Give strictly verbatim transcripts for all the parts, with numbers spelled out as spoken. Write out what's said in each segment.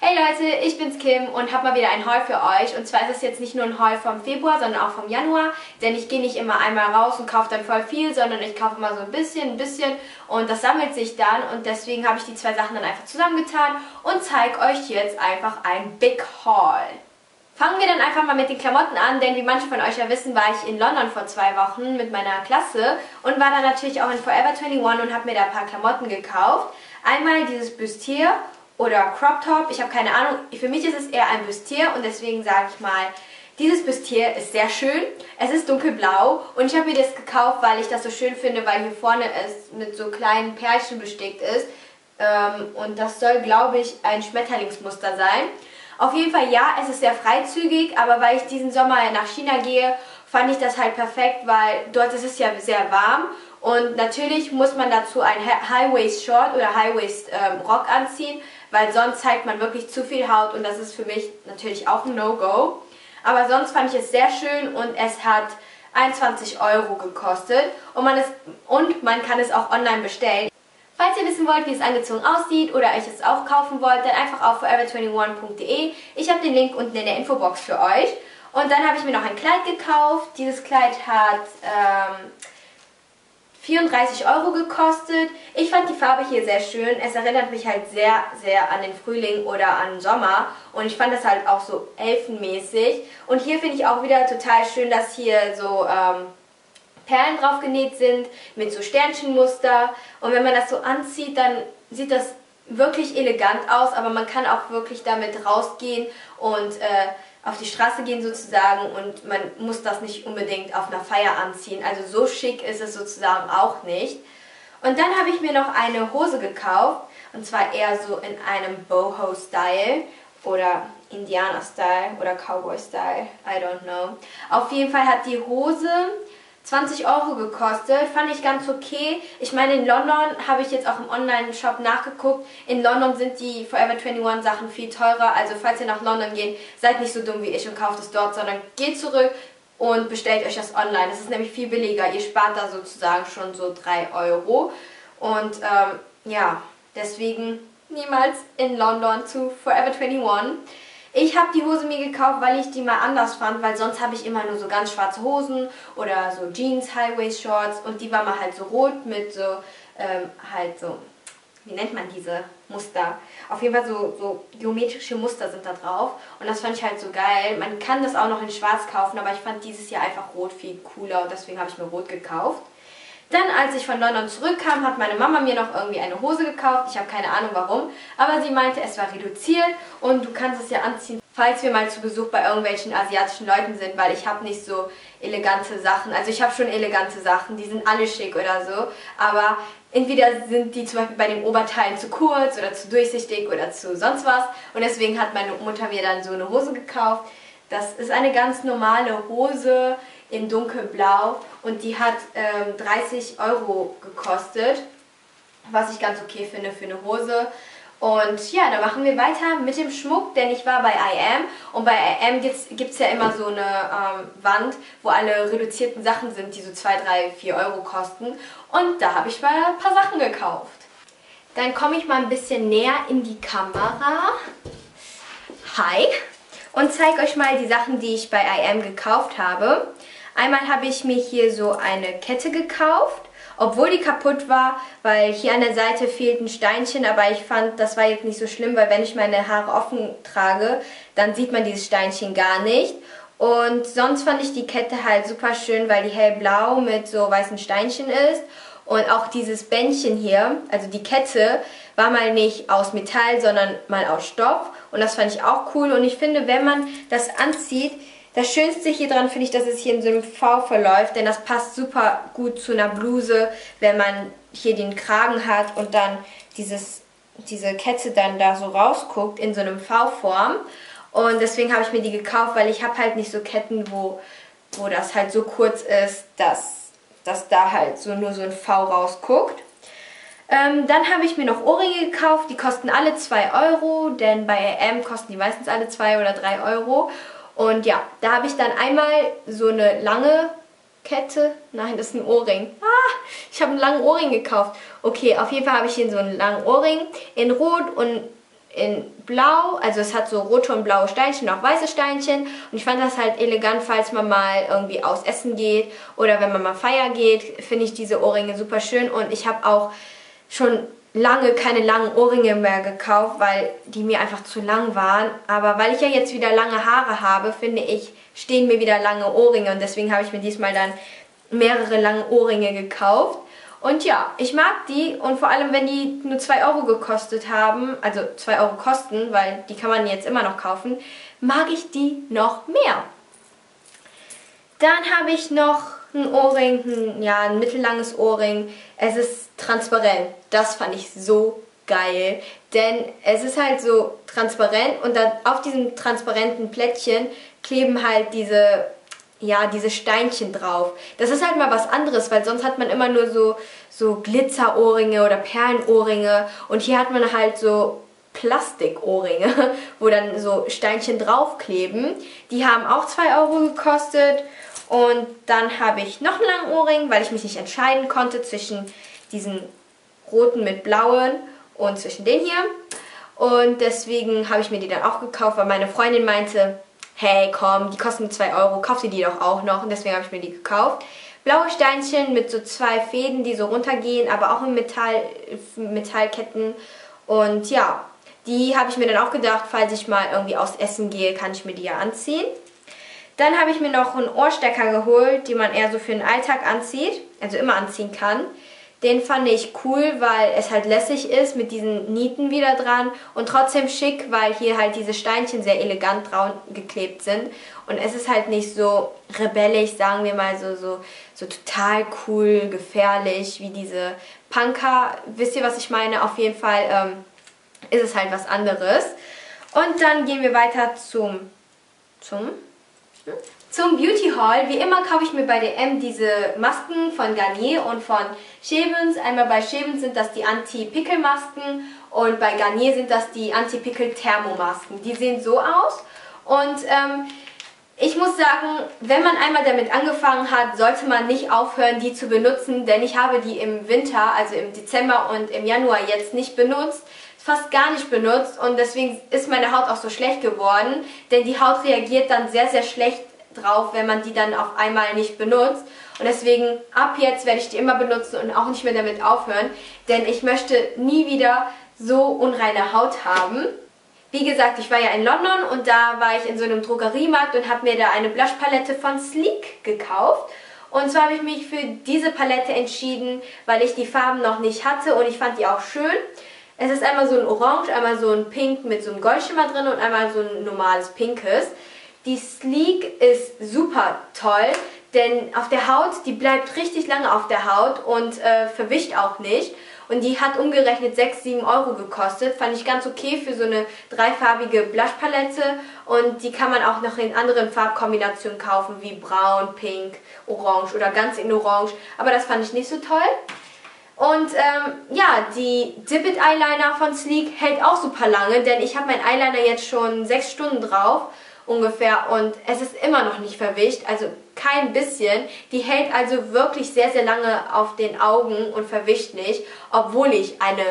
Hey Leute, ich bin's Kim und habe mal wieder ein Haul für euch. Und zwar ist es jetzt nicht nur ein Haul vom Februar, sondern auch vom Januar. Denn ich gehe nicht immer einmal raus und kaufe dann voll viel, sondern ich kaufe immer so ein bisschen, ein bisschen. Und das sammelt sich dann. Und deswegen habe ich die zwei Sachen dann einfach zusammengetan und zeige euch jetzt einfach ein Big Haul. Fangen wir dann einfach mal mit den Klamotten an, denn wie manche von euch ja wissen, war ich in London vor zwei Wochen mit meiner Klasse und war dann natürlich auch in Forever einundzwanzig und habe mir da ein paar Klamotten gekauft. Einmal dieses Bustier oder Crop Top, ich habe keine Ahnung, für mich ist es eher ein Bustier und deswegen sage ich mal, dieses Bustier ist sehr schön. Es ist dunkelblau und ich habe mir das gekauft, weil ich das so schön finde, weil hier vorne es mit so kleinen Perlchen bestickt ist ähm, und das soll, glaube ich, ein Schmetterlingsmuster sein. Auf jeden Fall ja, es ist sehr freizügig, aber weil ich diesen Sommer nach China gehe, fand ich das halt perfekt, weil dort ist es ja sehr warm und natürlich muss man dazu ein High-Waist-Short oder High-Waist-Rock ähm, anziehen, weil sonst zeigt man wirklich zu viel Haut und das ist für mich natürlich auch ein No-Go. Aber sonst fand ich es sehr schön und es hat einundzwanzig Euro gekostet und man, ist, und man kann es auch online bestellen. Falls ihr wissen wollt, wie es angezogen aussieht oder euch es auch kaufen wollt, dann einfach auf forever einundzwanzig punkt de. Ich habe den Link unten in der Infobox für euch. Und dann habe ich mir noch ein Kleid gekauft. Dieses Kleid hat ähm, vierunddreißig Euro gekostet. Ich fand die Farbe hier sehr schön. Es erinnert mich halt sehr, sehr an den Frühling oder an Sommer. Und ich fand das halt auch so elfenmäßig. Und hier finde ich auch wieder total schön, dass hier so Ähm, Perlen drauf genäht sind, mit so Sternchenmuster und wenn man das so anzieht, dann sieht das wirklich elegant aus, aber man kann auch wirklich damit rausgehen und äh, auf die Straße gehen sozusagen und man muss das nicht unbedingt auf einer Feier anziehen, also so schick ist es sozusagen auch nicht. Und dann habe ich mir noch eine Hose gekauft und zwar eher so in einem Boho-Style oder Indianer-Style oder Cowboy-Style, I don't know. Auf jeden Fall hat die Hose zwanzig Euro gekostet, fand ich ganz okay. Ich meine, in London habe ich jetzt auch im Online-Shop nachgeguckt. In London sind die Forever einundzwanzig Sachen viel teurer. Also falls ihr nach London geht, seid nicht so dumm wie ich und kauft es dort, sondern geht zurück und bestellt euch das online. Das ist nämlich viel billiger. Ihr spart da sozusagen schon so drei Euro. Und ähm, ja, deswegen niemals in London zu Forever einundzwanzig. Ich habe die Hose mir gekauft, weil ich die mal anders fand, weil sonst habe ich immer nur so ganz schwarze Hosen oder so Jeans, High-Waist-Shorts und die war mal halt so rot mit so, ähm, halt so, wie nennt man diese Muster? Auf jeden Fall so, so geometrische Muster sind da drauf und das fand ich halt so geil. Man kann das auch noch in schwarz kaufen, aber ich fand dieses Jahr einfach rot viel cooler und deswegen habe ich mir rot gekauft. Dann, als ich von London zurückkam, hat meine Mama mir noch irgendwie eine Hose gekauft. Ich habe keine Ahnung warum, aber sie meinte, es war reduziert und du kannst es ja anziehen, falls wir mal zu Besuch bei irgendwelchen asiatischen Leuten sind, weil ich habe nicht so elegante Sachen. Also ich habe schon elegante Sachen, die sind alle schick oder so, aber entweder sind die zum Beispiel bei den Oberteilen zu kurz oder zu durchsichtig oder zu sonst was und deswegen hat meine Mutter mir dann so eine Hose gekauft. Das ist eine ganz normale Hose in dunkelblau und die hat ähm, dreißig Euro gekostet, was ich ganz okay finde für eine Hose. Und ja, dann machen wir weiter mit dem Schmuck, denn ich war bei I am und bei I am gibt es ja immer so eine ähm, Wand, wo alle reduzierten Sachen sind, die so zwei, drei, vier Euro kosten und da habe ich mal ein paar Sachen gekauft. Dann komme ich mal ein bisschen näher in die Kamera. Hi! Und zeige euch mal die Sachen, die ich bei I am gekauft habe. Einmal habe ich mir hier so eine Kette gekauft, obwohl die kaputt war, weil hier an der Seite fehlt ein Steinchen, aber ich fand, das war jetzt nicht so schlimm, weil wenn ich meine Haare offen trage, dann sieht man dieses Steinchen gar nicht. Und sonst fand ich die Kette halt super schön, weil die hellblau mit so weißen Steinchen ist. Und auch dieses Bändchen hier, also die Kette, war mal nicht aus Metall, sondern mal aus Stoff. Und das fand ich auch cool. Und ich finde, wenn man das anzieht, das Schönste hier dran finde ich, dass es hier in so einem V verläuft, denn das passt super gut zu einer Bluse, wenn man hier den Kragen hat und dann dieses, diese Kette dann da so rausguckt in so einem V-Form. Und deswegen habe ich mir die gekauft, weil ich habe halt nicht so Ketten, wo, wo das halt so kurz ist, dass, dass da halt so nur so ein V rausguckt. Ähm, dann habe ich mir noch Ohrringe gekauft, die kosten alle zwei Euro, denn bei I am kosten die meistens alle zwei oder drei Euro. Und ja, da habe ich dann einmal so eine lange Kette, nein, das ist ein Ohrring. Ah, ich habe einen langen Ohrring gekauft. Okay, auf jeden Fall habe ich hier so einen langen Ohrring in Rot und in blau, also es hat so rote und blaue Steinchen, auch weiße Steinchen. Und ich fand das halt elegant, falls man mal irgendwie aus Essen geht oder wenn man mal feiern geht, finde ich diese Ohrringe super schön. Und ich habe auch schon lange keine langen Ohrringe mehr gekauft, weil die mir einfach zu lang waren. Aber weil ich ja jetzt wieder lange Haare habe, finde ich, stehen mir wieder lange Ohrringe. Und deswegen habe ich mir diesmal dann mehrere lange Ohrringe gekauft. Und ja, ich mag die und vor allem, wenn die nur zwei Euro gekostet haben, also zwei Euro kosten, weil die kann man jetzt immer noch kaufen, mag ich die noch mehr. Dann habe ich noch ein Ohrring, ein, ja, ein mittellanges Ohrring. Es ist transparent. Das fand ich so geil, denn es ist halt so transparent und dann auf diesem transparenten Plättchen kleben halt diese... ja, diese Steinchen drauf. Das ist halt mal was anderes, weil sonst hat man immer nur so, so Glitzerohrringe oder Perlenohrringe und hier hat man halt so Plastikohrringe, wo dann so Steinchen draufkleben. Die haben auch zwei Euro gekostet und dann habe ich noch einen langen Ohrring, weil ich mich nicht entscheiden konnte zwischen diesen roten mit blauen und zwischen den hier. Und deswegen habe ich mir die dann auch gekauft, weil meine Freundin meinte, hey komm, die kosten zwei Euro, kauf dir die doch auch noch. Und deswegen habe ich mir die gekauft. Blaue Steinchen mit so zwei Fäden, die so runtergehen, aber auch in Metall, Metallketten. Und ja, die habe ich mir dann auch gedacht, falls ich mal irgendwie aus Essen gehe, kann ich mir die ja anziehen. Dann habe ich mir noch einen Ohrstecker geholt, den man eher so für den Alltag anzieht, also immer anziehen kann. Den fand ich cool, weil es halt lässig ist mit diesen Nieten wieder dran und trotzdem schick, weil hier halt diese Steinchen sehr elegant dran geklebt sind. Und es ist halt nicht so rebellisch, sagen wir mal, so, so, so total cool, gefährlich wie diese Punker. Wisst ihr, was ich meine? Auf jeden Fall ähm, ist es halt was anderes. Und dann gehen wir weiter zum... zum... Hm? Zum Beauty Haul. Wie immer kaufe ich mir bei D M diese Masken von Garnier und von Schäbens. Einmal bei Schäbens sind das die Anti-Pickel-Masken und bei Garnier sind das die Anti-Pickel-Thermomasken. Die sehen so aus und ähm, ich muss sagen, wenn man einmal damit angefangen hat, sollte man nicht aufhören, die zu benutzen, denn ich habe die im Winter, also im Dezember und im Januar jetzt nicht benutzt. Fast gar nicht benutzt und deswegen ist meine Haut auch so schlecht geworden, denn die Haut reagiert dann sehr, sehr schlecht drauf, wenn man die dann auf einmal nicht benutzt. Und deswegen ab jetzt werde ich die immer benutzen und auch nicht mehr damit aufhören, denn ich möchte nie wieder so unreine Haut haben. Wie gesagt, ich war ja in London und da war ich in so einem Drogeriemarkt und habe mir da eine Blushpalette von Sleek gekauft. Und zwar habe ich mich für diese Palette entschieden, weil ich die Farben noch nicht hatte und ich fand die auch schön. Es ist einmal so ein Orange, einmal so ein Pink mit so einem Goldschimmer drin und einmal so ein normales Pinkes. Die Sleek ist super toll, denn auf der Haut, die bleibt richtig lange auf der Haut und äh, verwischt auch nicht. Und die hat umgerechnet sechs, sieben Euro gekostet. Fand ich ganz okay für so eine dreifarbige Blushpalette. Und die kann man auch noch in anderen Farbkombinationen kaufen, wie braun, pink, orange oder ganz in orange. Aber das fand ich nicht so toll. Und ähm, ja, die Dip It Eyeliner von Sleek hält auch super lange, denn ich habe meinen Eyeliner jetzt schon sechs Stunden drauf ungefähr und es ist immer noch nicht verwischt, also kein bisschen. Die hält also wirklich sehr, sehr lange auf den Augen und verwischt nicht, obwohl ich eine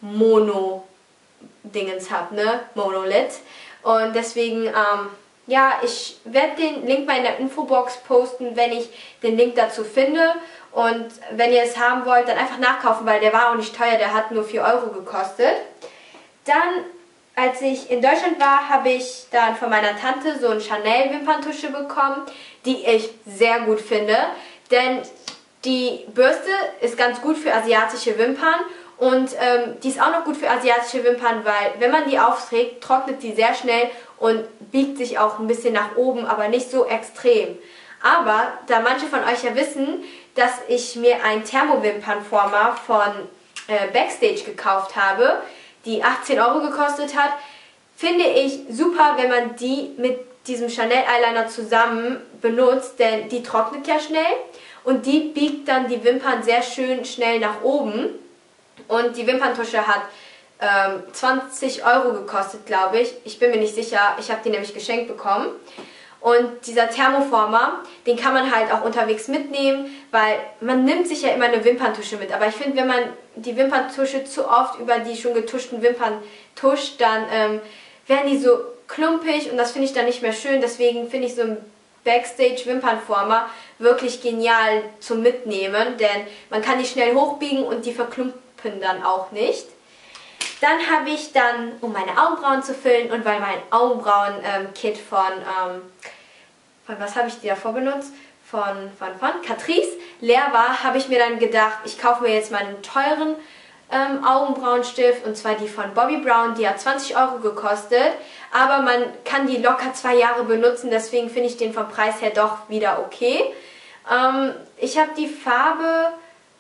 Mono-Dingens habe, ne? Monolid. Und deswegen, ähm, ja, ich werde den Link mal in der Infobox posten, wenn ich den Link dazu finde. Und wenn ihr es haben wollt, dann einfach nachkaufen, weil der war auch nicht teuer, der hat nur vier Euro gekostet. Dann, als ich in Deutschland war, habe ich dann von meiner Tante so ein Chanel Wimperntusche bekommen, die ich sehr gut finde. Denn die Bürste ist ganz gut für asiatische Wimpern und ähm, die ist auch noch gut für asiatische Wimpern, weil wenn man die aufträgt, trocknet die sehr schnell und biegt sich auch ein bisschen nach oben, aber nicht so extrem. Aber da manche von euch ja wissen, dass ich mir ein Thermowimpernformer von äh, Backstage gekauft habe, die achtzehn Euro gekostet hat, finde ich super, wenn man die mit diesem Chanel Eyeliner zusammen benutzt, denn die trocknet ja schnell und die biegt dann die Wimpern sehr schön schnell nach oben. Und die Wimperntusche hat ähm, zwanzig Euro gekostet, glaube ich. Ich bin mir nicht sicher, ich habe die nämlich geschenkt bekommen. Und dieser Thermoformer, den kann man halt auch unterwegs mitnehmen, weil man nimmt sich ja immer eine Wimperntusche mit. Aber ich finde, wenn man die Wimperntusche zu oft über die schon getuschten Wimpern tuscht, dann ähm, werden die so klumpig und das finde ich dann nicht mehr schön. Deswegen finde ich so ein Backstage-Wimpernformer wirklich genial zum Mitnehmen, denn man kann die schnell hochbiegen und die verklumpen dann auch nicht. Dann habe ich dann, um meine Augenbrauen zu füllen und weil mein Augenbrauen-Kit ähm, von, ähm, von was habe ich die davor benutzt? Von, von, von Catrice leer war, habe ich mir dann gedacht, ich kaufe mir jetzt mal einen teuren ähm, Augenbrauenstift und zwar die von Bobbi Brown, die hat zwanzig Euro gekostet, aber man kann die locker zwei Jahre benutzen, deswegen finde ich den vom Preis her doch wieder okay. Ähm, ich habe die Farbe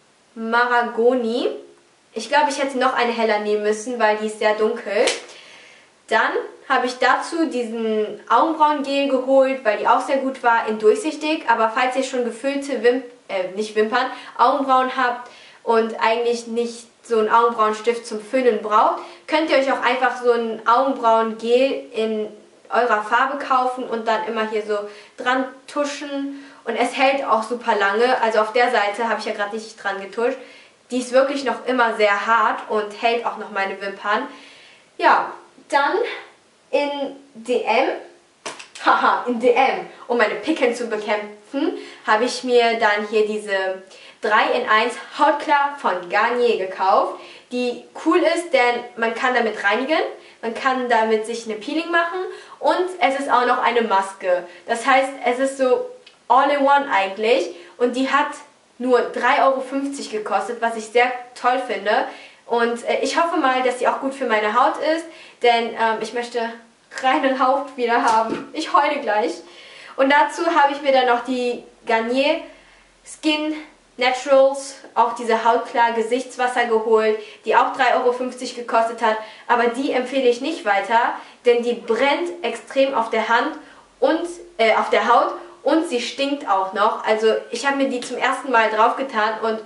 Maragoni. Ich glaube, ich hätte noch eine heller nehmen müssen, weil die ist sehr dunkel. Dann habe ich dazu diesen Augenbrauengel geholt, weil die auch sehr gut war, in durchsichtig. Aber falls ihr schon gefüllte Wimp äh, nicht Wimpern, Augenbrauen habt und eigentlich nicht so einen Augenbrauenstift zum Füllen braucht, könnt ihr euch auch einfach so ein Augenbrauengel in eurer Farbe kaufen und dann immer hier so dran tuschen. Und es hält auch super lange. Also auf der Seite habe ich ja gerade nicht dran getuscht. Die ist wirklich noch immer sehr hart und hält auch noch meine Wimpern. Ja, dann in D M, haha, in D M, um meine Pickeln zu bekämpfen, habe ich mir dann hier diese drei in eins Hautklar von Garnier gekauft, die cool ist, denn man kann damit reinigen, man kann damit sich eine Peeling machen und es ist auch noch eine Maske. Das heißt, es ist so all in one eigentlich und die hat nur drei Euro fünfzig gekostet, was ich sehr toll finde. Und äh, ich hoffe mal, dass sie auch gut für meine Haut ist, denn ähm, ich möchte reine Haut wieder haben. Ich heule gleich. Und dazu habe ich mir dann noch die Garnier Skin Naturals, auch diese Hautklar Gesichtswasser geholt, die auch drei Euro fünfzig gekostet hat. Aber die empfehle ich nicht weiter, denn die brennt extrem auf der Hand und äh, auf der Haut. Und sie stinkt auch noch. Also ich habe mir die zum ersten Mal draufgetan und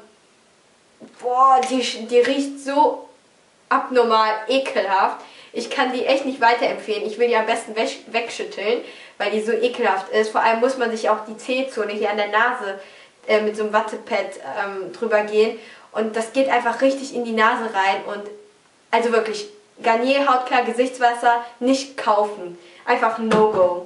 boah, die, die riecht so abnormal ekelhaft. Ich kann die echt nicht weiterempfehlen. Ich will die am besten wegschütteln, weil die so ekelhaft ist. Vor allem muss man sich auch die C-Zone hier an der Nase äh, mit so einem Wattepad ähm, drüber gehen. Und das geht einfach richtig in die Nase rein. Und also wirklich, Garnier Hautklar Gesichtswasser nicht kaufen. Einfach No-Go.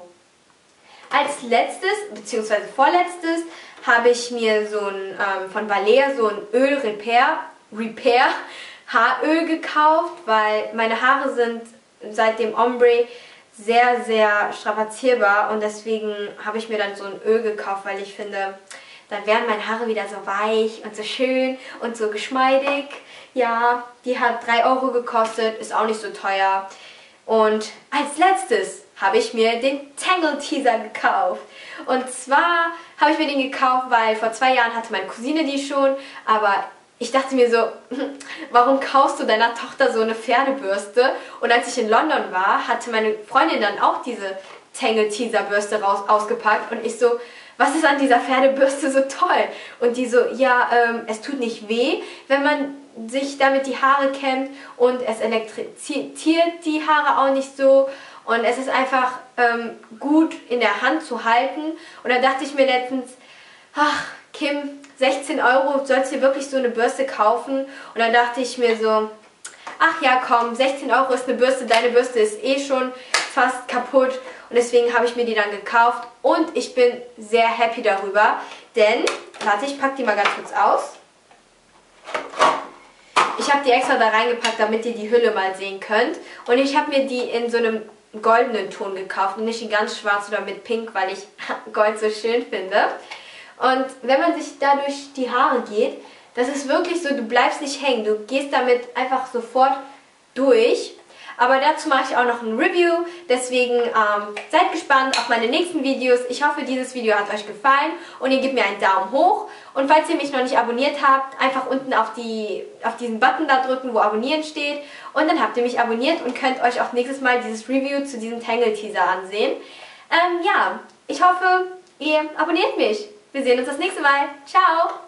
Als letztes, beziehungsweise vorletztes, habe ich mir so ein, ähm, von Balea so ein Öl Repair, Repair Haaröl gekauft, weil meine Haare sind seit dem Ombre sehr, sehr strapazierbar und deswegen habe ich mir dann so ein Öl gekauft, weil ich finde, dann werden meine Haare wieder so weich und so schön und so geschmeidig. Ja, die hat drei Euro gekostet, ist auch nicht so teuer. Und als letztes habe ich mir den Tangle Teaser gekauft. Und zwar habe ich mir den gekauft, weil vor zwei Jahren hatte meine Cousine die schon, aber ich dachte mir so, warum kaufst du deiner Tochter so eine Pferdebürste? Und als ich in London war, hatte meine Freundin dann auch diese Tangle Teaser Bürste raus, ausgepackt und ich so, was ist an dieser Pferdebürste so toll? Und die so, ja, ähm, es tut nicht weh, wenn man sich damit die Haare kämmt und es elektriziert die Haare auch nicht so. Und es ist einfach ähm, gut in der Hand zu halten. Und dann dachte ich mir letztens, ach Kim, sechzehn Euro, sollst du dir wirklich so eine Bürste kaufen? Und dann dachte ich mir so, ach ja komm, sechzehn Euro ist eine Bürste, deine Bürste ist eh schon fast kaputt. Und deswegen habe ich mir die dann gekauft. Und ich bin sehr happy darüber, denn, warte, ich packe die mal ganz kurz aus. Ich habe die extra da reingepackt, damit ihr die Hülle mal sehen könnt. Und ich habe mir die in so einem goldenen Ton gekauft und nicht in ganz schwarz oder mit pink, weil ich Gold so schön finde. Und wenn man sich da durch die Haare geht, das ist wirklich so, du bleibst nicht hängen, du gehst damit einfach sofort durch. Aber dazu mache ich auch noch ein Review, deswegen ähm, seid gespannt auf meine nächsten Videos. Ich hoffe, dieses Video hat euch gefallen und ihr gebt mir einen Daumen hoch. Und falls ihr mich noch nicht abonniert habt, einfach unten auf, die, auf diesen Button da drücken, wo Abonnieren steht. Und dann habt ihr mich abonniert und könnt euch auch nächstes Mal dieses Review zu diesem Tangle Teaser ansehen. Ähm, ja, ich hoffe, ihr abonniert mich. Wir sehen uns das nächste Mal. Ciao!